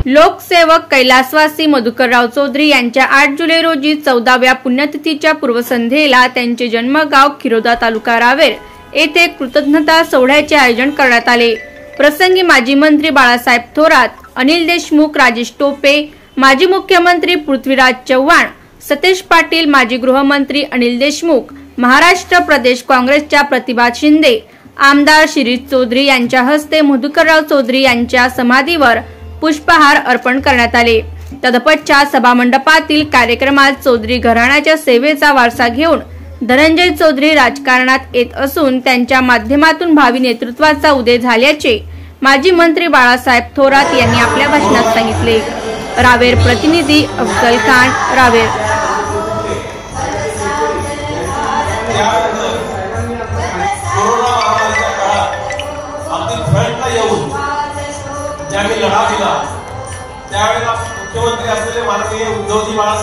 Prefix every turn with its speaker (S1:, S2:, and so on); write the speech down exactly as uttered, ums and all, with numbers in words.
S1: लोकसेवक कैलासवासी मधुकरराव चौधरी यांच्या आठ जुलै रोजी चौदाव्या पुण्यतिथीच्या पूर्वसंध्येला त्यांचे जन्मगाव खिरोदा तालुका रावेर येथे कृतज्ञता सोहळ्याचे आयोजन करण्यात आले। प्रसंगी माजी मंत्री बाळासाहेब थोरात, अनिल देशमुख, राजेश टोपे, माजी मुख्यमंत्री पृथ्वीराज चव्हाण, सतेज पाटील, माजी गृहमंत्री अनिल देशमुख, महाराष्ट्र प्रदेश काँग्रेसच्या प्रतिभा शिंदे, आमदार शिरीष चौधरी यांच्या हस्ते मधुकरराव चौधरी यांच्या समाधीवर पुष्पहार अर्पण करण्यात आले। तदपश्चात सभामंडपातील कार्यक्रमात चौधरी घराण्याच्या सेवेचा वारसा घेऊन धनंजय चौधरी राजकारणात येत असून त्यांच्या माध्यमातून भावी नेतृत्वाचा उदय झाल्याचे माजी मंत्री बाळासाहेब थोरात यांनी आपल्या भाषणात सांगितले। रावेर प्रतिनिधी अफजल खान, रावेर।
S2: ज्यावेळी लढा दिला त्यावेळेला मुख्यमंत्री असलेले माननीय उद्धवजी बाळासाहेब